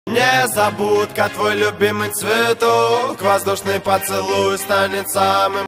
Незабудка, твой любимый цветок, воздушный поцелуй станет самым